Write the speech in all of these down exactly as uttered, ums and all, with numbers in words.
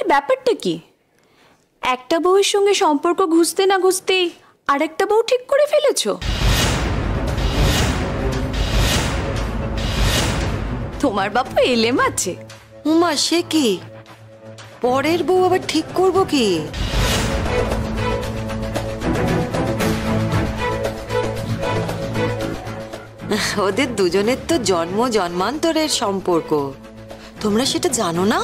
ব্যাপারটা কি? একটা বউয়ের সঙ্গে সম্পর্ক ঘুষতে না ঘুষতেই আরেকটা বউ ঠিক করে ফেলেছো? তোমার বাপু এলেম আছে। উমা, সে কি? পরের বউ আবার ঠিক করবো কি? ওদের দুজনের তো জন্ম জন্মান্তরের সম্পর্ক, তোমরা সেটা জানো না?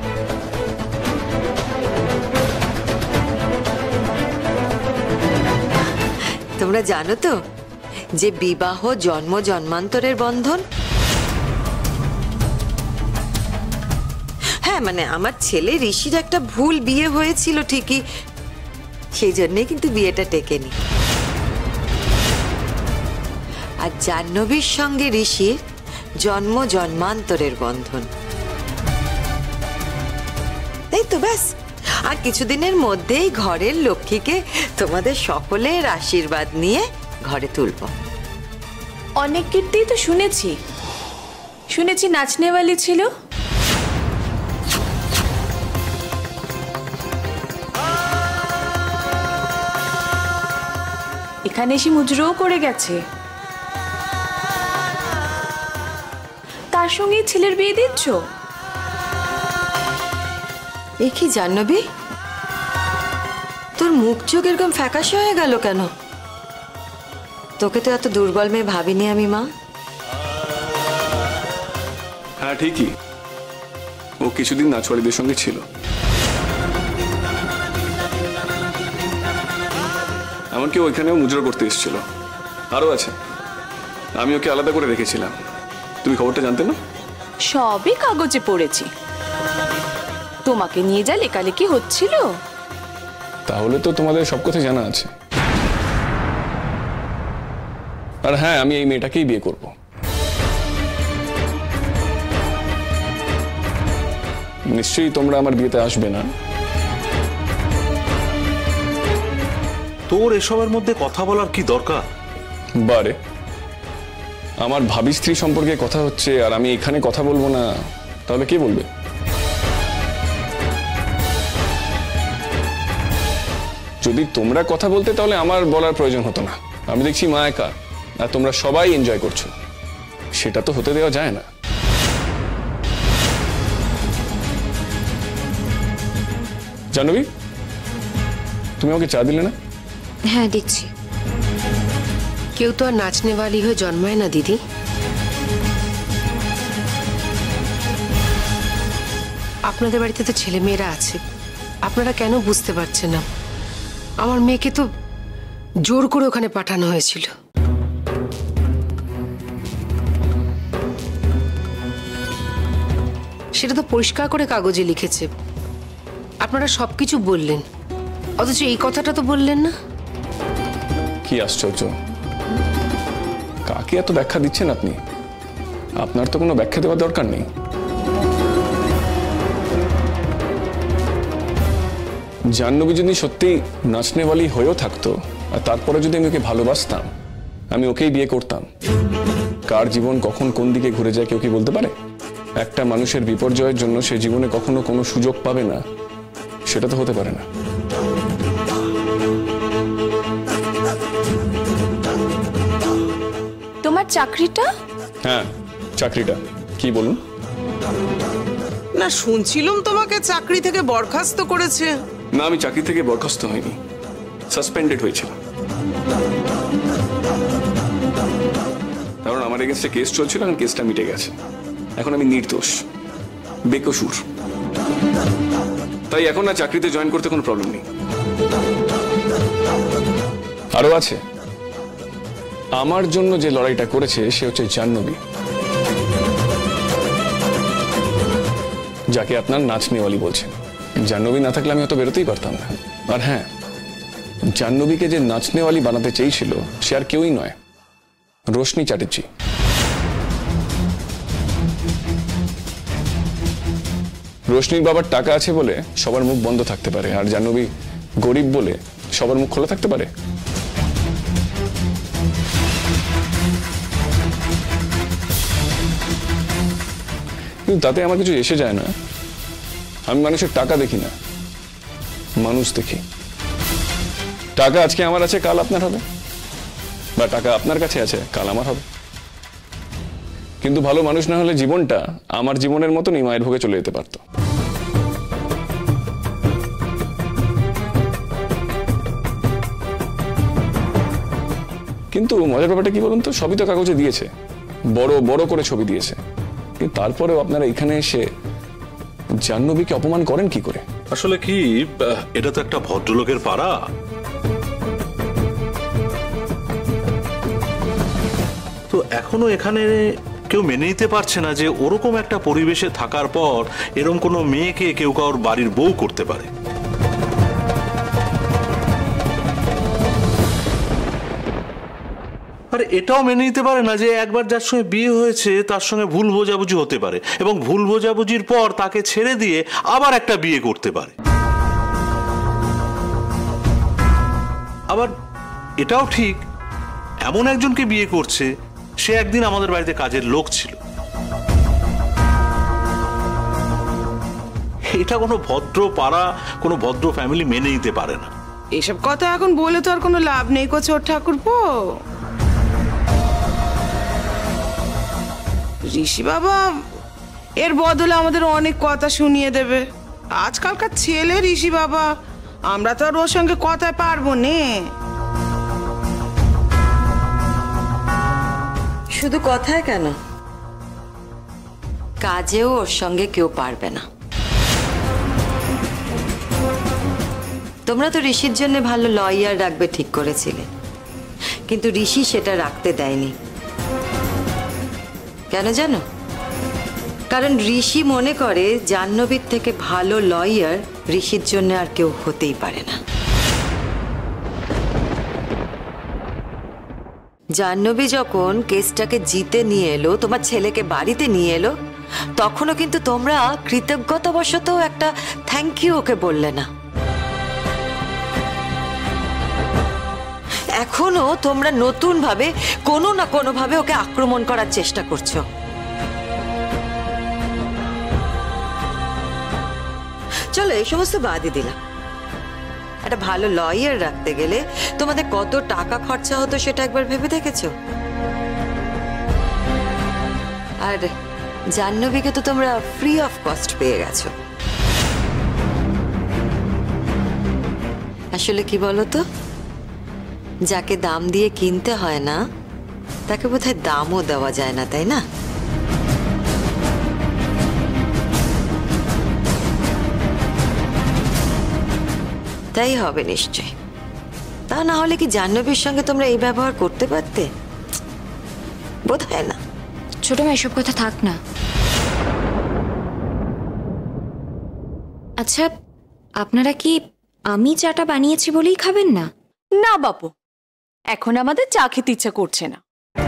তোমরা জানো তো যে বিবাহ জন্ম জন্মান্তরের বন্ধন? হ্যাঁ, মানে আমার ছেলে ঋষির একটা ভুল বিয়ে হয়েছিল ঠিকই, সেই জন্যই কিন্তু বিয়েটা টেকেনি। আর জাহ্নবীর সঙ্গে ঋষির জন্ম জন্মান্তরের বন্ধন। এই তো ব্যাস, আর কিছুদিনের মধ্যেই ঘরের লক্ষ্মীকে তোমাদের সকলের আশীর্বাদ নিয়ে ঘরে তুলব। অনেক কীর্তি তো শুনেছি, শুনেছি নাচনেওয়ালি ছিল। এখানে এসে মুজরোও করে গেছে, তার সঙ্গে ছেলের বিয়ে দিচ্ছ? এ কি জাহ্নবী, তোর মুখ চোখ এরকম ফ্যাকাশে হয়ে গেল কেন? তোকে তো এত দুর্বল মেয়ে ভাবিনি আমি মা। হ্যাঁ ঠিকই, ও কিছুদিন নাচওয়ালিদের সঙ্গে ছিল। এমনকি ওইখানেও মুজরা করতে এসেছিল। আরো আছে, আমি ওকে আলাদা করে রেখেছিলাম। তুমি খবরটা জানতে না? সবই কাগজে পড়েছি, তোমাকে নিয়ে যা লেখালেখি হচ্ছিল। তাহলে তো তোমাদের সব কথা জানা আছে। আর হ্যাঁ, আমি এই মেয়েটাকেই বিয়ে করব। নিশ্চয়ই তোমরা আমার বিয়েতে আসবে না। তোর এসবের মধ্যে কথা বলার কি দরকার? বারে, আমার ভাবি স্ত্রী সম্পর্কে কথা হচ্ছে আর আমি এখানে কথা বলবো না, তাহলে কে বলবে? যদি তোমরা কথা বলতে তাহলে আমার বলার প্রয়োজন হতো না। আমি দেখছি মা একা আর তোমরা সবাই এনজয় করছো, সেটা তো হতে দেওয়া যায় না। জাহ্নবী, তুমি আমাকে চা দিলে না? হ্যাঁ দিচ্ছি। কেউ তো আর নাচনেওয়ালি হয়ে জন্মায় না দিদি। আপনাদের বাড়িতে তো ছেলে মেয়েরা আছে, আপনারা কেন বুঝতে পারছেন না? আমার মেয়েকে তো জোর করে ওখানে পাঠানো হয়েছিল। সেটা তো পরিষ্কার করে কাগজে লিখেছে। আপনারা সবকিছু বললেন, অথচ এই কথাটা তো বললেন না। কি আশ্চর্য, কাকে এত ব্যাখ্যা দিচ্ছেন আপনি? আপনার তো কোনো ব্যাখ্যা দেওয়ার দরকার নেই। জাহ্নবী যদি সত্যি নাচনেওয়ালি হয়েও থাকতো আর তারপরে যদি আমি ওকে ভালোবাসতাম, আমি ওকেই বিয়ে করতাম। কার জীবন কখন কোন দিকে ঘুরে যায় কেউ কি বলতে পারে? একটা মানুষের বিপর্যয়ের জন্য সে জীবনে কখনো কোনো সুযোগ পাবে না, সেটা তো হতে পারে না। তোমার চাকরিটা? হ্যাঁ, চাকরিটা কি বলুন? না, শুনছিলাম তোমাকে চাকরি থেকে বরখাস্ত করেছে। না, আমি চাকরি থেকে বরখাস্ত হয়নি, সাসপেন্ডেড হয়েছিল। কারণ আমার এগেইনস্টে কেস চলছিল, এখন কেসটা মিটে গেছে। এখন আমি নির্দোষ, বেকসুর। তাই এখন না চাকরিতে জয়েন করতে কোনো প্রবলেম নেই। আরো আছে, আমার জন্য যে লড়াইটা করেছে সে হচ্ছে জাহ্নবী, যাকে আপনার নাচনেওয়ালি বলছেন। জাহ্নবী না থাকলে আমি হয়তো বেরোতেই পারতাম না। আর হ্যাঁ, জাহ্নবীকে যে নাচনেওয়ালি বানাতে চেয়েছিল সে আর কেউই নয়, রোশনি চ্যাটার্জি। রোশনির বাবার টাকা আছে বলে সবার মুখ বন্ধ থাকতে পারে, আর জাহ্নবী গরিব বলে সবার মুখ খোলা থাকতে পারে। কিন্তু তাতে আমার কিছু এসে যায় না। আমি মানুষের টাকা দেখি না, মানুষ দেখি। টাকা আজকে আমার আছে, কাল আপনার হবে, বা টাকা আপনার কাছে আছে, কাল আমার হবে। কিন্তু ভালো মানুষ না হলে জীবনটা আমার জীবনের মতনই মায়ের ভোগে চলে যেতে পারত। কিন্তু মজার ব্যাপারটা কি বলুন তো, সবই তো কাগজে দিয়েছে, বড় বড় করে ছবি দিয়েছে, কিন্তু তারপরেও আপনারা এখানে এসে জাহ্নবীকে অপমান করেন কি করে? আসলে কি, এটা তো একটা ভদ্রলোকের পাড়া। তো এখনো এখানে কেউ মেনে নিতে পারছে না যে ওরকম একটা পরিবেশে থাকার পর এরকম কোনো মেয়েকে কেউ কারোর বাড়ির বউ করতে পারে। আর এটাও মেনে নিতে পারে না যে একবার যার সঙ্গে বিয়ে হয়েছে তার সঙ্গে ভুল বোঝাবুঝি হতে পারে, এবং ভুল বোঝাবুঝির পর তাকে ছেড়ে দিয়ে আবার একটা বিয়ে করতে পারে। আবার এটাও ঠিক, এমন একজনকে বিয়ে করছে সে একদিন আমাদের বাড়িতে কাজের লোক ছিল। এটা কোনো ভদ্র পাড়া, কোনো ভদ্র ফ্যামিলি মেনে নিতে পারে না। এসব কথা এখন বলে তো আর কোনো লাভ নেই কো ছোট ঠাকুরপো। ঋষি বাবা এর বদলে আমাদের অনেক কথা শুনিয়ে দেবে। আজকালকার ছেলে ঋষি বাবা, আমরা তো আর ওর সঙ্গে কথায় পারবো না। শুধু কথায় কেন, কাজেও ওর সঙ্গে কেউ পারবে না। তোমরা তো ঋষির জন্য ভালো লয়ার রাখবে ঠিক করেছিলে, কিন্তু ঋষি সেটা রাখতে দেয়নি। কেন জানো? কারণ ঋষি মনে করে জাহ্নবীর থেকে ভালো লয়ার ঋষির জন্য আর কেউ হতেই পারে না। জাহ্নবী যখন কেসটাকে জিতে নিয়ে এলো, তোমার ছেলেকে বাড়িতে নিয়ে এলো, তখনও কিন্তু তোমরা কৃতজ্ঞতাবশত একটা থ্যাংক ইউ ওকে বললে না। এখনো তোমরা নতুন ভাবে কোনো না কোনো ভাবে ওকে আক্রমণ করার চেষ্টা করছো। চলো এই সমস্ত বাদই দিলাম, একটা ভালো লয়ার রাখতে গেলে তোমাদের কত টাকা খরচা হতো সেটা একবার ভেবে দেখেছো? আর জাহ্নবীকে তো তোমরা ফ্রি অফ কস্ট পেয়ে গেছো। আসলে কি বলো তো, যাকে দাম দিয়ে কিনতে হয় না তাকে বোধহয় দামও দেওয়া যায় না, তাই না? তাই হবে নিশ্চয়। তা না হলে কি জাহ্নবীর সঙ্গে তোমরা এই ব্যবহার করতে পারতে? বোধহয় না। ছোট মা এসব কথা থাক না। আচ্ছা, আপনারা কি আমি চাটা বানিয়েছি বলেই খাবেন না? না বাপু, এখন আমাদের চা খেতে ইচ্ছা করছে না।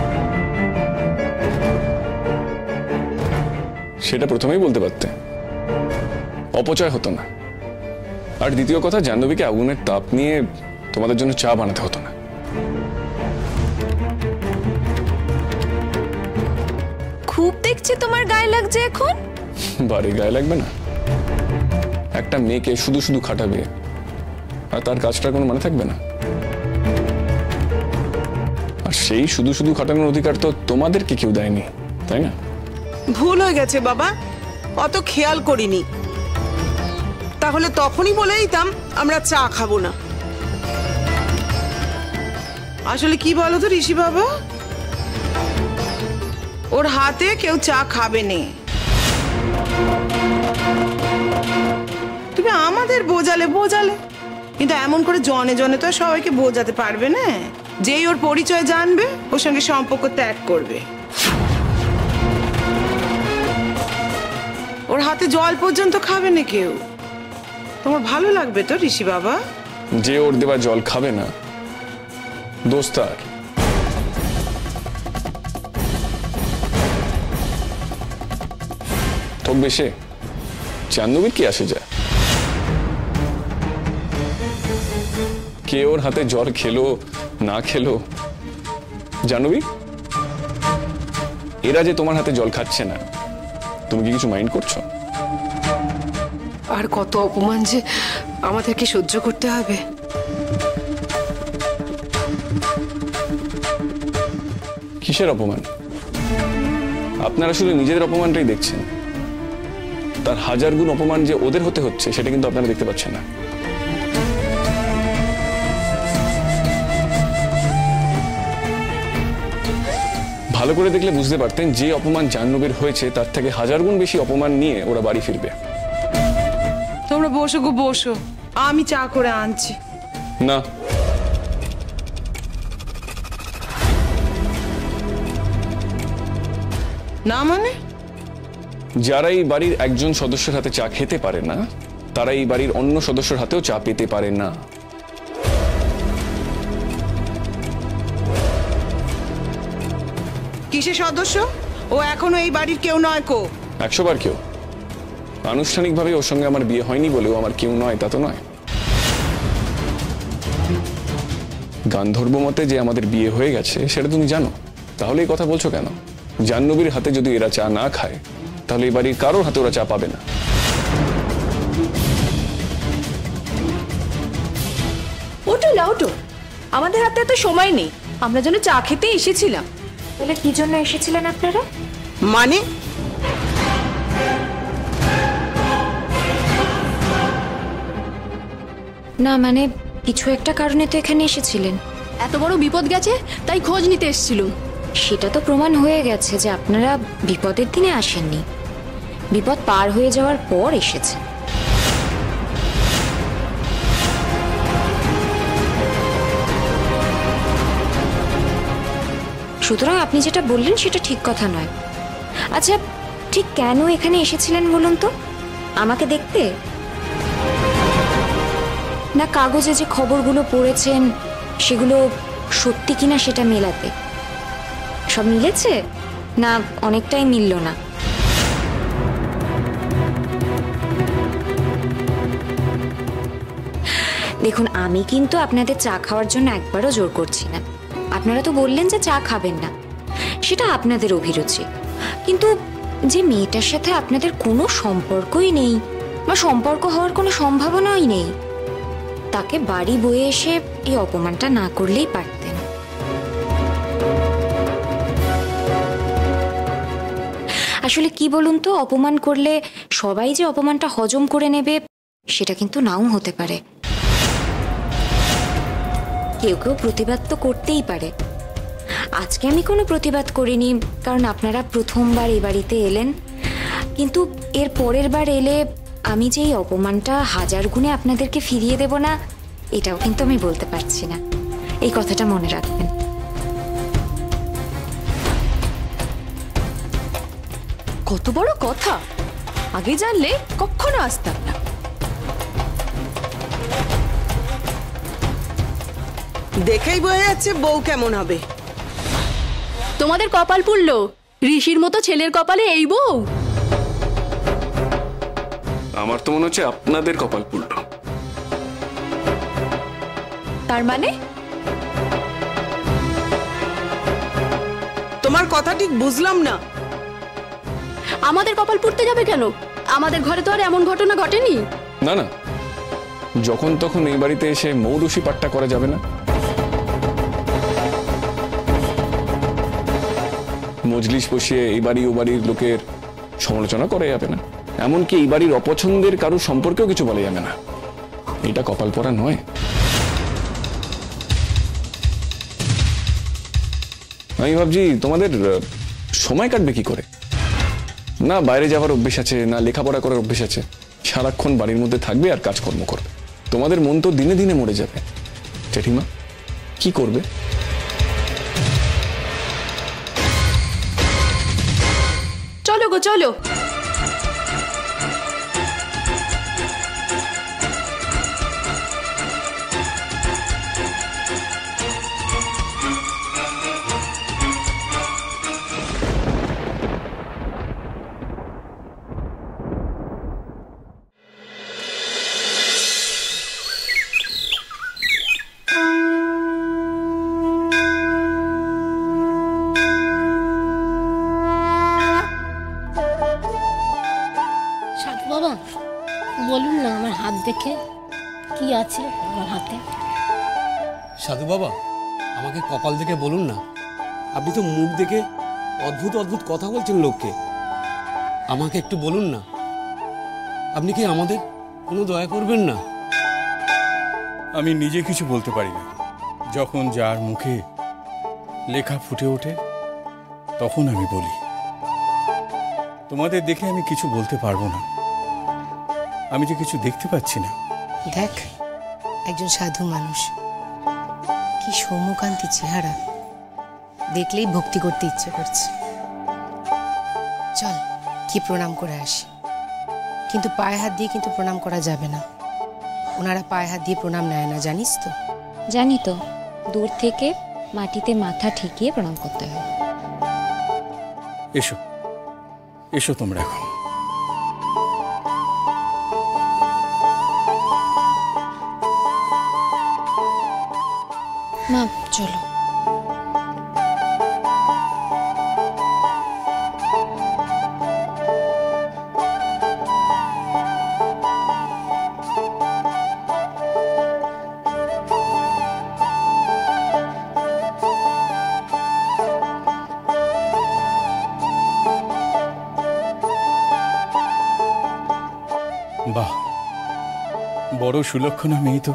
সেটা প্রথমেই বলতে পারতে, অপচয় হতো না। আর দ্বিতীয় কথা, জাহ্নবীকে আগুনের তাপ নিয়ে তোমাদের জন্য চা বানাতে হতো না। খুব দেখছি তোমার গায়ে লাগছে এখন। বাড়ি গায়ে লাগবে না? একটা মেয়েকে শুধু শুধু খাটাবে আর তার কাজটার কোনো মানে থাকবে না? আর সেই শুধু শুধু খাটানোর অধিকার তো তোমাদেরকে কেউ দেয়নি, তাই না? ভুল হয়ে গেছে বাবা, অত খেয়াল করিনি। তাহলে তখনই বলে দিতাম আমরা চা খাবো না। আসলে কি বলো তো ঋষি বাবা, ওর হাতে কেউ চা খাবে না। তুমি আমাদের বোঝালে বোঝালে, কিন্তু এমন করে জনে জনে তো সবাইকে বোঝাতে পারবে না। যেই ওর পরিচয় জানবে ওর সঙ্গে সম্পর্ক ত্যাগ করবে। ওর হাতে জল পর্যন্ত খাবে না কেউ। তোমার ভালো লাগবে তো ঋষি বাবা? যে ওর দেওয়া জল খাবে না, দোষ তার। ঠকবে সে, জাহ্নবীর কি আসে যায়? কে ওর হাতে জল খেলো না খেলো, জাহ্নবী এরা যে তোমার হাতে জল খাচ্ছে না, তুমি কি কিছু মাইন্ড করছো? আর কত অপমান যে আমাদেরকে সহ্য করতে হবে। কিসের অপমান? আপনারা শুধু নিজেদের অপমানটাই দেখছেন, তার হাজার গুণ অপমান যে ওদের হতে হচ্ছে সেটা কিন্তু আপনারা দেখতে পাচ্ছেন না। ভালো করে দেখলে বুঝতে পারতেন যে অপমান জাহ্নবীর হয়েছে তার থেকে হাজার গুণ বেশি অপমান নিয়ে ওরা বাড়ি ফিরবে। তোমরা বসো গো বসো, আমি চা করে আনছি। না, না মানে? যারা এই বাড়ির একজন সদস্যের হাতে চা খেতে পারে না তারা এই বাড়ির অন্য সদস্যের হাতেও চা পেতে পারে না। কিসের সদস্য? ও এখনো এই বাড়ির কেউ নয় কো। একশো বার কেউ। আনুষ্ঠানিকভাবে ওর সঙ্গে আমার বিয়ে হয়নি বলেও আমার কেউ নয় তা তো নয়। গান্ধর্ব মতে যে আমাদের বিয়ে হয়ে গেছে সেটা তুমি জানো, তাহলে এই কথা বলছো কেন? জাহ্নবীর হাতে যদি এরা চা না খায় তাহলে এই বাড়ির কারোর হাতে ওরা চা পাবে না। ওটো না ওটো, আমাদের হাতে এত সময় নেই, আমরা যেন চা খেতে এসেছিলাম। তাহলে কি জন্য এসেছিলেন আপনারা? মানে না মানে কিছু একটা কারণে তো এখানে এসেছিলেন। এত বড় বিপদ গেছে তাই খোঁজ নিতে এসেছিলুম। সেটা তো প্রমাণ হয়ে গেছে যে আপনারা বিপদের দিনে আসেননি, বিপদ পার হয়ে যাওয়ার পর এসেছেন। সুতরাং আপনি যেটা বললেন সেটা ঠিক কথা নয়। আচ্ছা, ঠিক কেন এখানে এসেছিলেন বলুন তো? আমাকে দেখতে? না কাগজে যে খবরগুলো পড়েছেন সেগুলো সত্যি কিনা সেটা মেলাতে? সব মিলেছে না অনেকটাই মিলল না? দেখুন, আমি কিন্তু আপনাদের চা খাওয়ার জন্য একবারও জোর করছি না। আপনারা তো বললেন যে চা খাবেন না, সেটা আপনাদের অভিরুচি। কিন্তু যে মেয়েটার সাথে আপনাদের কোনো সম্পর্কই নেই বা সম্পর্ক হওয়ার কোনো সম্ভাবনাই নেই, তাকে বাড়ি বয়ে এসে এই অপমানটা না করলেই পারতেন। আসলে কি বলুন তো, অপমান করলে সবাই যে অপমানটা হজম করে নেবে সেটা কিন্তু নাও হতে পারে। কেউ কেউ প্রতিবাদ তো করতেই পারে। আজকে আমি কোনো প্রতিবাদ করিনি, কারণ আপনারা প্রথমবার এই বাড়িতে এলেন। কিন্তু এর পরের বার এলে আমি যে এই অপমানটা হাজার গুণে আপনাদেরকে ফিরিয়ে দেব না, এটাও কিন্তু আমি বলতে পারছি না। এই কথাটা মনে রাখবেন। কত বড় কথা, আগে জানলে কখনো আসতাম না। দেখেই বোঝা যাচ্ছে বউ কেমন হবে। তোমাদের কপাল পুড়লো, ঋষির মতো ছেলের কপালে এই বউ। আমার তো মনে হচ্ছে আপনাদের কপাল পুড়ল। তার মানে? তোমার কথা ঠিক বুঝলাম না। আমাদের কপাল পুড়তে যাবে কেন? আমাদের ঘরে তো আর এমন ঘটনা ঘটেনি। না না, যখন তখন এই বাড়িতে এসে মৌরুষি পাট্টা করা যাবে না। মজলিস বসিয়ে এই বাড়ি ও বাড়ির লোকের সমালোচনা করা যাবে না। এমনকি এই বাড়ির অপছন্দের কারোর সম্পর্কেও কিছু বলা যাবে না। এটা কপাল পরা নয়। আমি ভাবছি তোমাদের সময় কাটবে কি করে? না বাইরে যাওয়ার অভ্যেস আছে, না লেখাপড়া করার অভ্যেস আছে। সারাক্ষণ বাড়ির মধ্যে থাকবে আর কাজকর্ম করবে। তোমাদের মন তো দিনে দিনে মরে যাবে। জেঠিমা কি করবে? চলো গো চলো। দেখে কি আছে আমার হাতে। সাধু বাবা, আমাকে কপাল দেখে বলুন না, আপনি তো মুখ দেখে অদ্ভুত অদ্ভুত কথা বলছেন লোককে, আমাকে একটু বলুন না, আপনি কি আমাদের কোনো দয়া করবেন না? আমি নিজে কিছু বলতে পারি না, যখন যার মুখে লেখা ফুটে ওঠে তখন আমি বলি। তোমাদের দেখে আমি কিছু বলতে পারবো না, আমি যে কিছু দেখতে পাচ্ছি না। দেখ, একজন সাধু মানুষ, কি সৌম্যকান্তি চেহারা, দেখলেই ভক্তি করতে ইচ্ছে করছে। চল কি প্রণাম করে আসি, কিন্তু পায়ে হাত দিয়ে কিন্তু প্রণাম করা যাবে না, ওনারা পায়ে হাত দিয়ে প্রণাম নেয় না, জানিস তো? জানি তো, দূর থেকে মাটিতে মাথা ঠেকিয়ে প্রণাম করতে হয়। এসো এসো তোমরা এখন। মা চলো। বাহ, বড় সুলক্ষণা মেয়ে তো।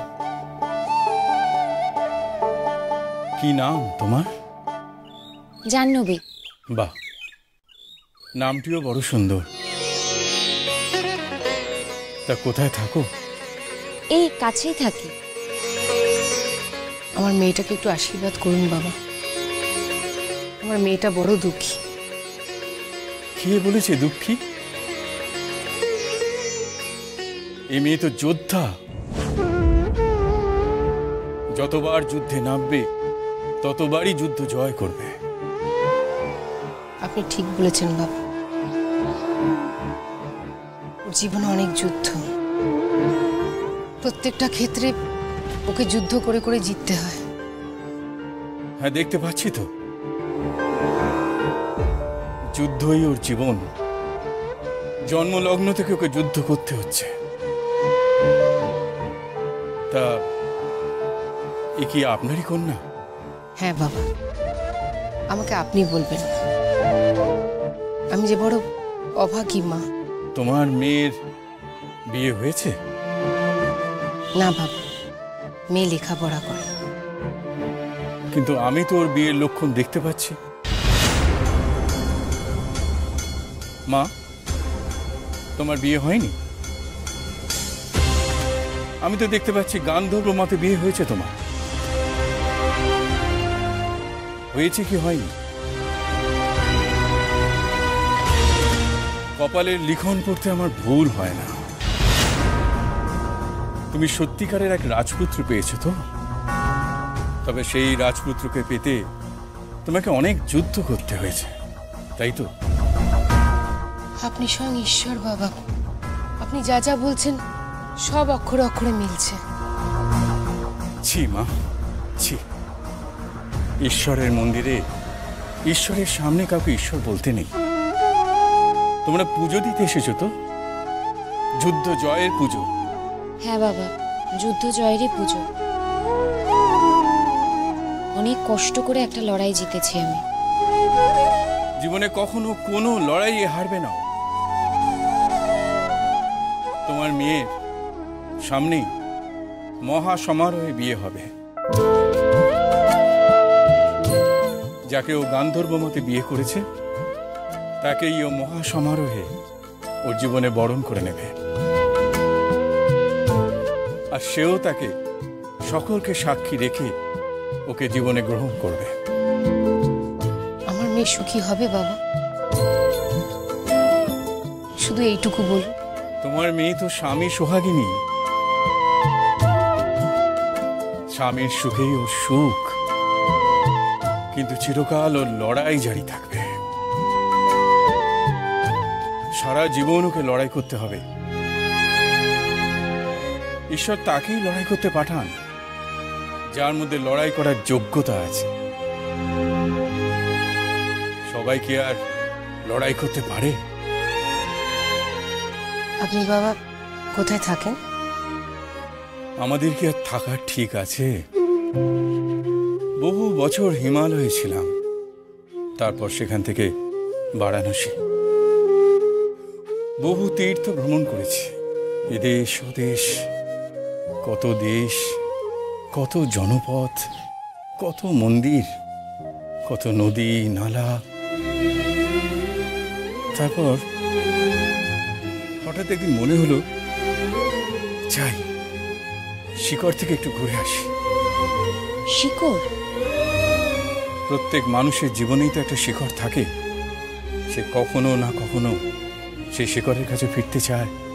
কি নাম তোমার? জাহ্নবী। বাহ, নামটিও বড় সুন্দর। তা কোথায় থাকো? এই কাছেই থাকি। আমার মেয়েটাকে একটু আশীর্বাদ করুন বাবা, আমার মেয়েটা বড় দুঃখী। কে বলেছে দুঃখী? এ মেয়ে তো যোদ্ধা, যতবার যুদ্ধে নামবে ততবারই যুদ্ধ জয় করবে। আপনি ঠিক বলেছেন বাবা, ওর জীবনে অনেক যুদ্ধ, প্রত্যেকটা ক্ষেত্রে ওকে যুদ্ধ করে করে জিততে হয়। হ্যাঁ, দেখতে পাচ্ছি তো, যুদ্ধই ওর জীবন, জন্মলগ্ন থেকে ওকে যুদ্ধ করতে হচ্ছে। তা এ কি আপনারই কন্যা? হ্যাঁ বাবা, আমাকে আপনি বলবেন, আমি যে বড় অভাগী মা। তোমার মেয়ের বিয়ে হয়েছে? না বাবা, মেয়ে লেখাপড়া করে। কিন্তু আমি তো ওর বিয়ের লক্ষণ দেখতে পাচ্ছি। মা, তোমার বিয়ে হয়নি? আমি তো দেখতে পাচ্ছি গান্ধর্ব মতে বিয়ে হয়েছে তোমার। হয়েছে কি হয়নি? কপালের লিখন পড়তে আমার ভুল হয় না। তুমি সত্যিকারের এক রাজপুত্র পেয়েছো তো? তবে সেই রাজপুত্রকে পেতে তোমাকে অনেক যুদ্ধ করতে হয়েছে, তাই তো? আপনি স্বয়ং ঈশ্বর বাবা, আপনি যা যা বলছেন সব অক্ষরে অক্ষরে মিলছে। ছি মা, ছি। ঈশ্বরের মন্দিরে ঈশ্বরের সামনে কাউকে ঈশ্বর বলতে নেই। তোমরা পুজো দিতে এসেছো তো? যুদ্ধ জয়ের পুজো। হ্যাঁ বাবা, যুদ্ধ জয়েরই পুজো। অনেক কষ্ট করে একটা লড়াই জিতেছি আমি। জীবনে কখনো কোনো লড়াইয়ে হারবে না। তোমার মেয়ের সামনেই মহা সমারোহে বিয়ে হবে। যাকে ও গান্ধর্ব মতে বিয়ে করেছে তাকেই ও মহা সমারোহে ওর জীবনে বরণ করে নেবে, আর সেও তাকে সকলকে সাক্ষী রেখে ওকে জীবনে গ্রহণ করবে। আমার মেয়ে সুখী হবে বাবা, শুধু এইটুকু বলুন। তোমার মেয়ে তো স্বামী সোহাগিনী, স্বামীর সুখেই ওর সুখ, কিন্তু চিরকাল ওর লড়াই জারি থাকবে। সারা জীবন ওকে লড়াই করতে হবে। ঈশ্বর তাকেই লড়াই করতে পাঠান যার মধ্যে লড়াই করার যোগ্যতা আছে। সবাই কি আর লড়াই করতে পারে? আপনি বাবা কোথায় থাকেন? আমাদের কি আর থাকা ঠিক আছে? বহু বছর হিমালয়ে ছিলাম, তারপর সেখান থেকে বারাণসী। বহু তীর্থ ভ্রমণ করেছি, এদেশ ওদেশ, কত দেশ, কত জনপদ, কত মন্দির, কত নদী নালা। তারপর হঠাৎ একদিন মনে হলো যাই শিকড় থেকে একটু ঘুরে আসি। শিকড়? প্রত্যেক মানুষের জীবনেই তো একটা শিকড় থাকে, সে কখনো না কখনো সেই শিকড়ের কাছে ফিরতে চায়।